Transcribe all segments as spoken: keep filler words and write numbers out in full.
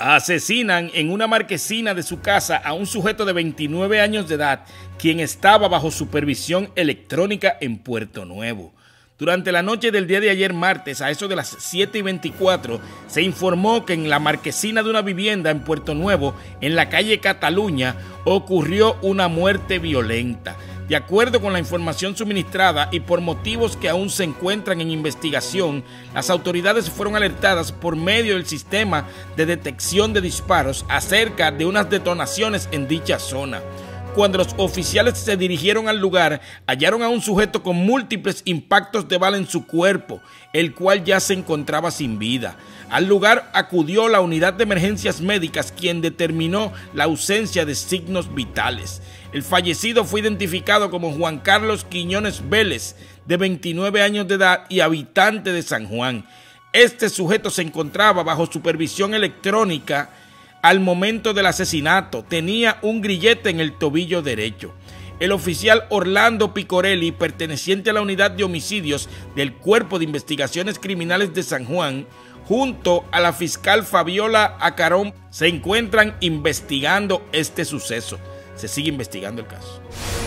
Asesinan en una marquesina de su casa a un sujeto de veintinueve años de edad, quien estaba bajo supervisión electrónica en Puerto Nuevo. Durante la noche del día de ayer martes, a eso de las siete y veinticuatro, se informó que en la marquesina de una vivienda en Puerto Nuevo, en la calle Cataluña, ocurrió una muerte violenta. De acuerdo con la información suministrada y por motivos que aún se encuentran en investigación, las autoridades fueron alertadas por medio del sistema de detección de disparos acerca de unas detonaciones en dicha zona. Cuando los oficiales se dirigieron al lugar, hallaron a un sujeto con múltiples impactos de bala en su cuerpo, el cual ya se encontraba sin vida. Al lugar acudió la unidad de emergencias médicas, quien determinó la ausencia de signos vitales. El fallecido fue identificado como Juan Carlos Quiñones Vélez, de veintinueve años de edad y habitante de San Juan. Este sujeto se encontraba bajo supervisión electrónica al momento del asesinato. Tenía un grillete en el tobillo derecho. El oficial Orlando Picorelli, perteneciente a la unidad de homicidios del Cuerpo de Investigaciones Criminales de San Juan, junto a la fiscal Fabiola Acarón, se encuentran investigando este suceso. Se sigue investigando el caso.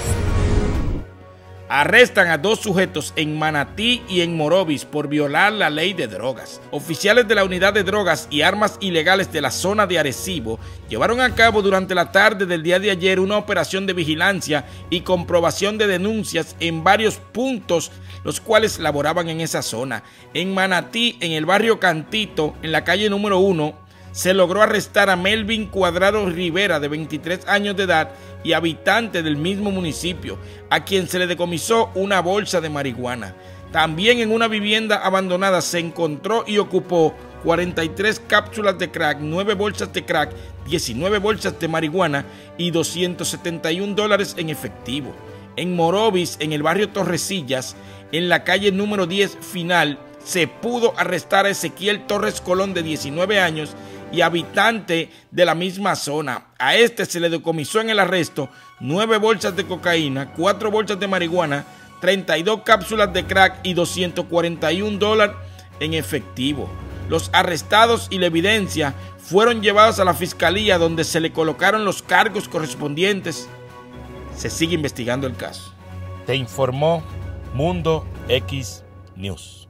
Arrestan a dos sujetos en Manatí y en Morovis por violar la ley de drogas. Oficiales de la Unidad de Drogas y Armas Ilegales de la zona de Arecibo llevaron a cabo durante la tarde del día de ayer una operación de vigilancia y comprobación de denuncias en varios puntos, los cuales laboraban en esa zona. En Manatí, en el barrio Cantito, en la calle número uno, se logró arrestar a Melvin Cuadrado Rivera, de veintitrés años de edad y habitante del mismo municipio, a quien se le decomisó una bolsa de marihuana. También en una vivienda abandonada se encontró y ocupó cuarenta y tres cápsulas de crack, nueve bolsas de crack, diecinueve bolsas de marihuana y doscientos setenta y un dólares en efectivo. En Morovis, en el barrio Torrecillas, en la calle número diez final, se pudo arrestar a Ezequiel Torres Colón, de diecinueve años y habitante de la misma zona. A este se le decomisó en el arresto nueve bolsas de cocaína, cuatro bolsas de marihuana, treinta y dos cápsulas de crack y doscientos cuarenta y un dólares en efectivo. Los arrestados y la evidencia fueron llevados a la fiscalía, donde se le colocaron los cargos correspondientes. Se sigue investigando el caso. Te informó Mundo X News.